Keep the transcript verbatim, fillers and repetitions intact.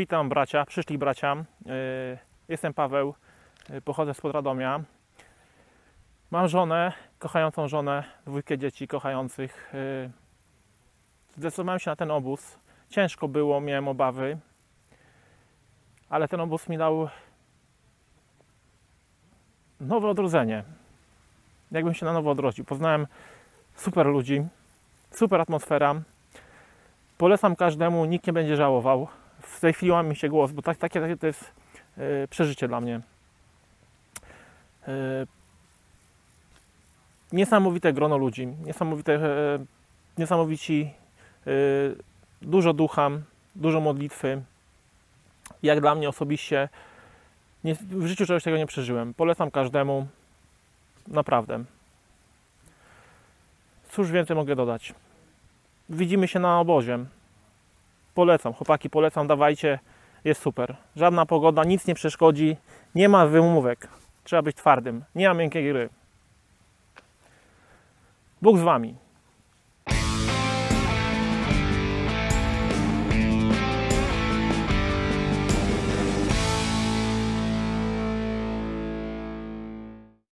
Witam bracia, przyszli bracia. Jestem Paweł, pochodzę z Radomia. Mam żonę, kochającą żonę, dwójkę dzieci kochających. Zdecydowałem się na ten obóz. Ciężko było, miałem obawy, ale ten obóz mi dał nowe odrodzenie. Jakbym się na nowo odrodził. Poznałem super ludzi, super atmosfera. Polecam każdemu, nikt nie będzie żałował. W tej chwili łamie mi się głos, bo tak, takie, takie to jest yy, przeżycie dla mnie. Yy, niesamowite grono ludzi, niesamowite, yy, niesamowici, yy, dużo ducha, dużo modlitwy. Jak dla mnie osobiście, nie, w życiu czegoś tego nie przeżyłem. Polecam każdemu, naprawdę. Cóż więcej mogę dodać? Widzimy się na obozie. Polecam, chłopaki, polecam, dawajcie, jest super. Żadna pogoda, nic nie przeszkodzi, nie ma wymówek. Trzeba być twardym, nie ma miękkiej gry. Bóg z wami.